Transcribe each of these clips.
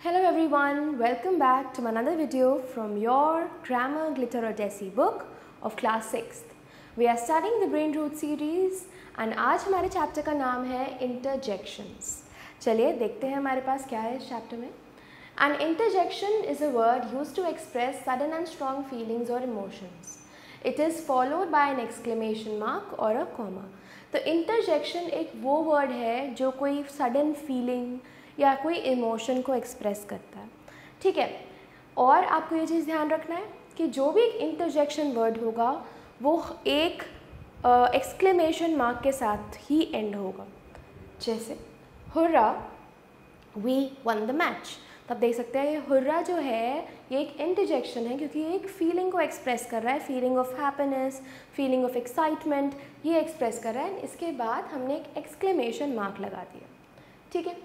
Hello everyone, welcome back to another video from your Grammar Glitter or Desi book of class 6th. We are studying the Brain Root series and आज हमारे chapter का नाम है Interjections. चलिए देखते हैं हमारे पास क्या है इस चैप्टर में. An interjection is a word used to express sudden and strong feelings or emotions. It is followed by an exclamation mark or a comma. तो interjection एक वो word है जो कोई sudden feeling या कोई इमोशन को एक्सप्रेस करता है. ठीक है, और आपको ये चीज़ ध्यान रखना है कि जो भी एक इंटरजेक्शन वर्ड होगा वो एक एक्सक्लेमेशन मार्क के साथ ही एंड होगा. जैसे hurrah we won the match, तब देख सकते हैं ये हुर्रा जो है ये एक इंटरजेक्शन है क्योंकि ये एक फीलिंग को एक्सप्रेस कर रहा है, feeling of happiness, feeling of excitement, ये एक्सप्रेस कर रहा है. इसके बाद हमने एक एक्सक्लेमेशन मार्क लगा दिया. ठीक है,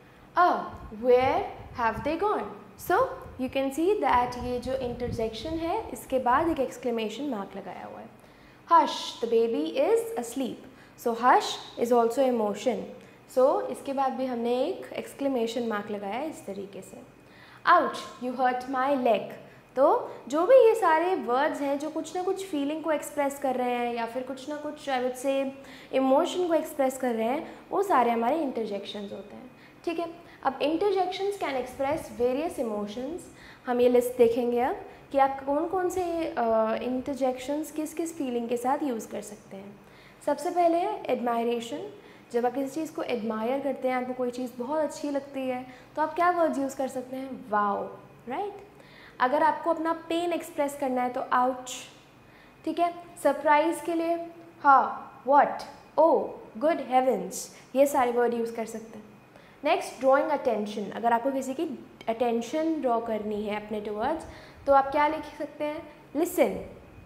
where have they gone? So you can see that ये जो interjection है इसके बाद एक exclamation mark लगाया हुआ है. Hush, the baby is asleep. So hush is also emotion. So इसके बाद भी हमने एक exclamation mark लगाया है इस तरीके से. Ouch, you hurt my leg. तो जो भी ये सारे words हैं जो कुछ ना कुछ feeling को express कर रहे हैं या फिर कुछ ना कुछ I would say emotion को express कर रहे हैं, वो सारे हमारे interjections होते हैं. ठीक है, अब interjections can express various emotions. हम ये लिस्ट देखेंगे अब कि आप कौन कौन से इंटरजेक्शंस किस किस फीलिंग के साथ यूज़ कर सकते हैं. सबसे पहले है एडमायरेशन. जब आप किसी चीज़ को एडमायर करते हैं, आपको कोई चीज़ बहुत अच्छी लगती है, तो आप क्या वर्ड्स यूज़ कर सकते हैं? Wow, right. अगर आपको अपना पेन एक्सप्रेस करना है तो आउच. ठीक है, सरप्राइज़ के लिए हाँ, व्हाट, ओ, गुड हेवेंस, ये सारे वर्ड यूज़ कर सकते हैं. Next, drawing attention. अगर आपको किसी की अटेंशन ड्रॉ करनी है अपने टुवर्ड्स तो आप क्या लिख सकते हैं? Listen,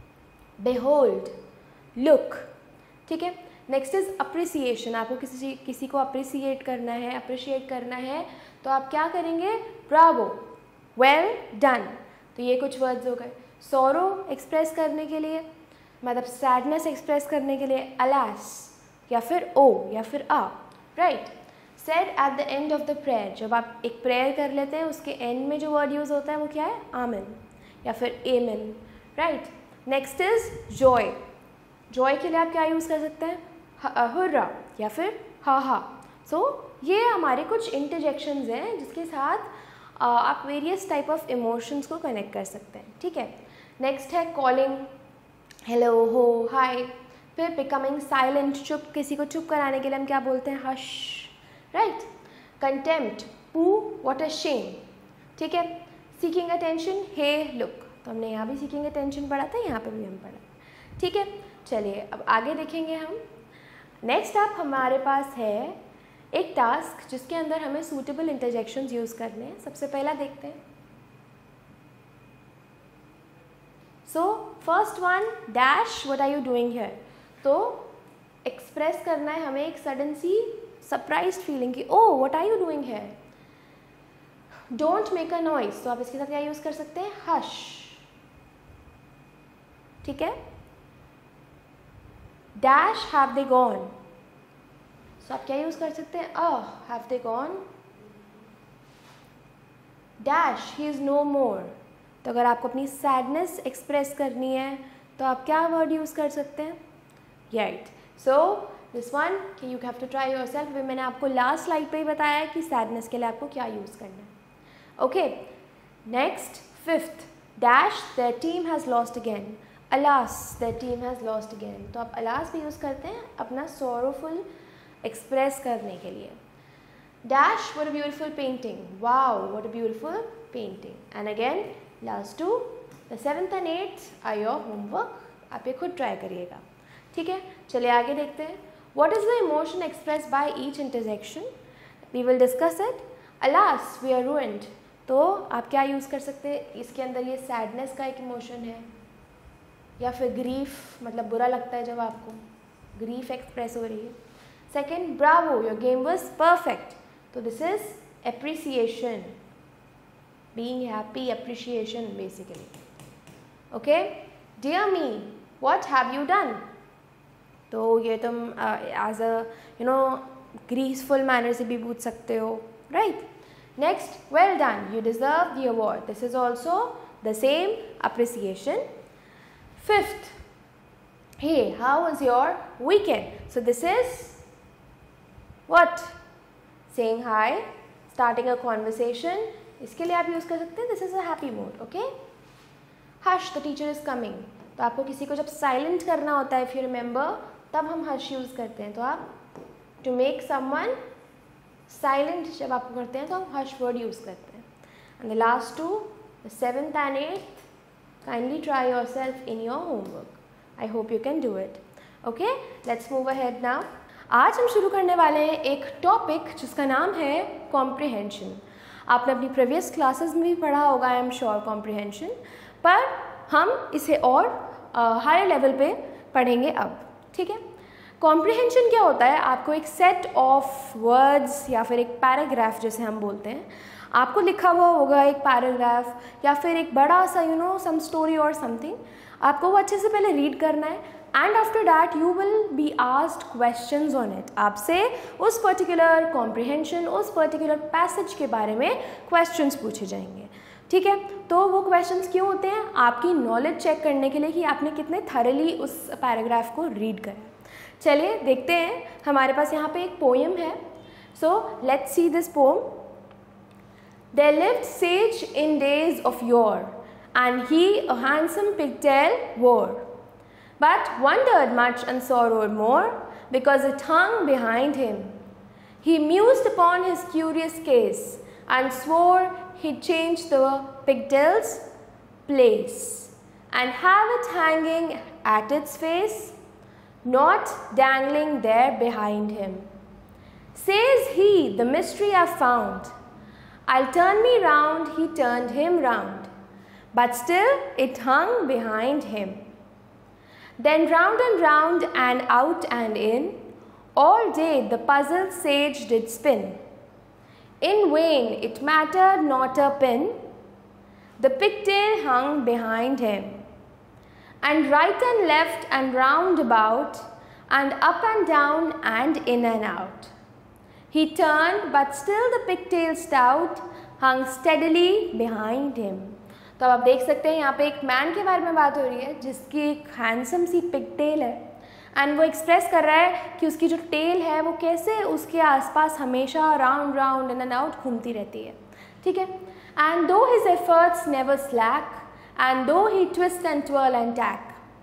behold, look. ठीक है, नेक्स्ट इज अप्रिसिएशन. आपको किसी को अप्रिसिएट करना है तो आप क्या करेंगे? Bravo, well done. तो ये कुछ वर्ड्स हो गए. सॉरो एक्सप्रेस करने के लिए, मतलब सैडनेस एक्सप्रेस करने के लिए अलास या फिर ओ या फिर ah, right. Said at the end of the prayer. जब आप एक प्रेयर कर लेते हैं उसके एंड में जो वर्ड यूज़ होता है वो क्या है? आमिन या फिर amen, right. Next is joy. Joy के लिए आप क्या यूज़ कर सकते हैं? हुर्रा या फिर हा हा. सो ये हमारे कुछ इंटरजेक्शंस हैं जिसके साथ आप वेरियस टाइप ऑफ इमोशंस को कनेक्ट कर सकते हैं. ठीक है, नेक्स्ट है कॉलिंग, हेलो, हो, हाय. फिर बिकमिंग साइलेंट, चुप, किसी को चुप कराने के लिए हम क्या बोलते हैं? Hush, right. Contempt, pooh, what a shame. ठीक है, सीकिंग अटेंशन, हे, लुक. तो हमने यहाँ भी सीकिंग अटेंशन पढ़ा था, यहाँ पे भी हम पढ़ा. ठीक है, चलिए अब आगे देखेंगे हम. नेक्स्ट आप हमारे पास है एक टास्क जिसके अंदर हमें सूटेबल इंटरजेक्शंस यूज़ करने हैं. सबसे पहला देखते हैं. So first one, dash, what are you doing here. तो एक्सप्रेस करना है हमें एक सडन सी सरप्राइज्ड फीलिंग की. Oh, what are you doing here. Don't make a noise. तो आप इसके साथ क्या यूज़ कर सकते हैं? हश. ठीक है. Dash, have they gone. So आप क्या यूज़ कर सकते हैं? Have they gone. Dash, he is no more. तो अगर आपको अपनी सैडनेस एक्सप्रेस करनी है तो आप क्या वर्ड यूज़ कर सकते हैं? राइट. सो दिस वन कि you have to try yourself. मैंने आपको लास्ट स्लाइड पे ही बताया है कि सैडनेस के लिए आपको क्या यूज़ करना है. Okay, next, fifth, dash, their team has lost again. Alas, their team has lost again. तो आप अलास भी यूज़ करते हैं अपना सोरोफुल एक्सप्रेस करने के लिए. Dash, what a beautiful painting. Wow, what a beautiful painting. And again last two, the 7th and 8th are your homework. आप ये खुद ट्राई करिएगा. ठीक है, चलिए आगे देखते हैं. What is the emotion expressed by each interjection? We will discuss it. Alas, we are ruined. तो आप क्या यूज़ कर सकते हैं? इसके अंदर ये सैडनेस का एक इमोशन है या फिर ग्रीफ, मतलब बुरा लगता है जब आपको ग्रीफ एक्सप्रेस हो रही है. Second, bravo, your game was perfect. तो this is appreciation, being happy, appreciation basically. Okay, dear me, what have you done. तो ये तुम एज अ ग्रीसफुल मैनर से भी पूछ सकते हो, right. Next, well done, you deserve the award. This is also the same appreciation. Fifth, hey, how was your weekend? So this is what? Saying hi, starting a conversation. इसके लिए आप use कर सकते हैं this is a happy mood. Okay. Hush, the teacher is coming. तो आपको किसी को जब साइलेंट करना होता है, इफ़ यू रिमेंबर, तब हम हश यूज़ करते हैं. तो आप टू मेक समवन साइलेंट जब आपको करते हैं तो हम हश वर्ड यूज़ करते हैं. And the last two, the 7th and 8th, kindly try yourself in your homework. I hope you can do it. Okay, let's move ahead now. आज हम शुरू करने वाले हैं एक टॉपिक जिसका नाम है कॉम्प्रिहेंशन. आपने अपनी प्रीवियस क्लासेस में भी पढ़ा होगा, आई एम श्योर, कॉम्प्रिहेंशन, पर हम इसे और हायर लेवल पे पढ़ेंगे अब. ठीक है. कॉम्प्रिहेंशन क्या होता है? आपको एक सेट ऑफ वर्ड्स या फिर एक पैराग्राफ जैसे हम बोलते हैं, आपको लिखा हुआ होगा एक पैराग्राफ या फिर एक बड़ा सा सम स्टोरी और समथिंग. आपको वो अच्छे से पहले रीड करना है and after that you will be asked questions on it. आपसे उस पर्टिकुलर कॉम्प्रिहेंशन, उस पर्टिकुलर पैसेज के बारे में क्वेश्चंस पूछे जाएंगे. ठीक है. तो वो क्वेश्चंस क्यों होते हैं? आपकी नॉलेज चेक करने के लिए कि आपने कितने थरली उस पैराग्राफ को रीड करा. चलिए देखते हैं. हमारे पास यहाँ पे एक पोएम है. So let's see this poem. There lived sage in days of yore, and he a handsome pigtail wore, but wondered much and sorrowed more, because it hung behind him. He mused upon his curious case, and swore he'd change the pigtail's place, and have it hanging at its face, not dangling there behind him. Says he, the mystery I've found, I'll turn me round, he turned him round, but still it hung behind him. Then round and out and in, all day the puzzled sage did spin. In vain, it mattered not a pin, the pigtail hung behind him. And right and left and round about, and up and down and in and out, he turned, but still the pigtail stout hung steadily behind him. तो अब आप देख सकते हैं यहाँ पे एक man के बारे में बात हो रही है जिसकी एक हैंडसम सी पिगटेल है एंड वो एक्सप्रेस कर रहा है कि उसकी जो टेल है वो कैसे उसके आसपास हमेशा round round in and out घूमती रहती है. ठीक है. And though his efforts never slack, and though he twist and twirl and tack,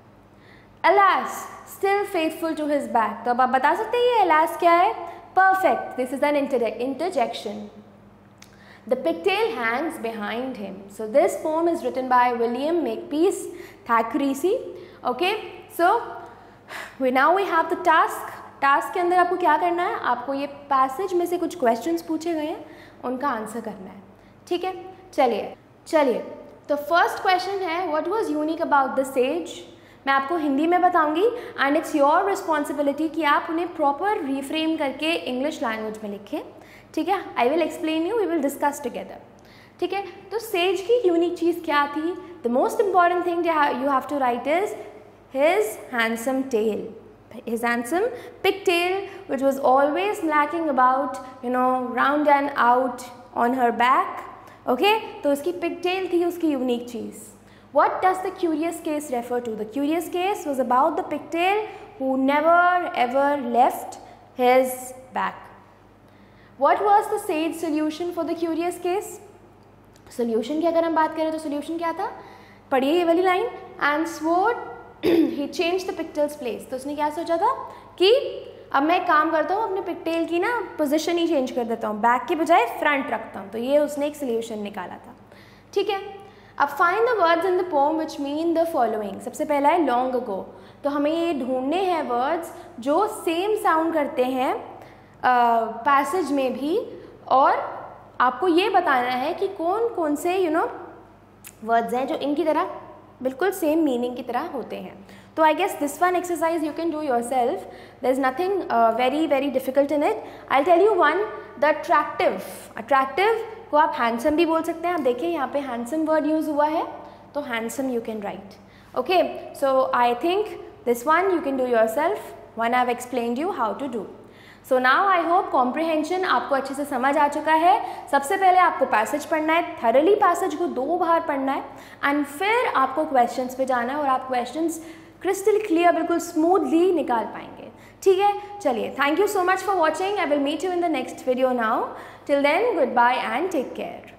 alas still faithful to his back. तो अब आप बता सकते हैं ये alas क्या है? Perfect. This is an interjection. The pigtail hangs behind him. So this poem is written by William Makepeace Thackeray. Okay. So now we have the task. Task के अंदर आपको क्या करना है? आपको ये पैसेज में से कुछ क्वेश्चंस पूछे गए हैं, उनका आंसर करना है. ठीक है. चलिए. तो फर्स्ट क्वेश्चन है, what was unique about the sage? मैं आपको हिंदी में बताऊंगी एंड इट्स योर रिस्पॉन्सिबिलिटी कि आप उन्हें प्रॉपर रिफ्रेम करके इंग्लिश लैंग्वेज में लिखें. ठीक है. I will explain you, we will discuss together. ठीक है. तो सेज की यूनिक चीज़ क्या थी? The most important thing you have to write is his handsome tail, his handsome pigtail, which was always lacking about round and out on her back. Okay, तो उसकी pigtail थी उसकी यूनिक चीज़. What does the curious case refer to? The curious case was about the pigtail who never ever left his back. What was the sage solution for the curious case? Solution की अगर हम बात करें तो solution क्या था? पढ़िए ये वाली line. And swore he changed the pigtail's place. तो उसने क्या सोचा था कि अब मैं एक काम करता हूँ, अपने पिगटेल की ना पोजीशन ही चेंज कर देता हूँ, बैक के बजाय फ्रंट रखता हूँ. तो ये उसने एक सोल्यूशन निकाला था. ठीक है. अब find the words in the poem which mean the following. सबसे पहला है लॉन्ग अगो. तो हमें ये ढूंढने हैं वर्ड्स जो सेम साउंड करते हैं पैसेज में भी, और आपको ये बताना है कि कौन कौन से वर्ड्स हैं जो इनकी तरह बिल्कुल सेम मीनिंग की तरह होते हैं. तो I guess this one exercise you can do yourself. There is nothing very very difficult in it. I tell you one, the attractive. Attractive को आप हैंडसम भी बोल सकते हैं. आप देखिए यहाँ पे हैंडसम वर्ड यूज हुआ है, तो handsome you can write. Okay. So I think this one you can do yourself, one I have explained you how to do. So now I hope comprehension आपको अच्छे से समझ आ चुका है। सबसे पहले आपको पैसेज पढ़ना है, थरली पैसेज को 2 बार पढ़ना है एंड फिर आपको क्वेश्चंस पे जाना है और आप क्वेश्चंस क्रिस्टल क्लियर बिल्कुल स्मूथली निकाल पाएंगे। ठीक है, चलिए, thank you so much for watching. I will meet you in the next video now. Till then, goodbye and take care.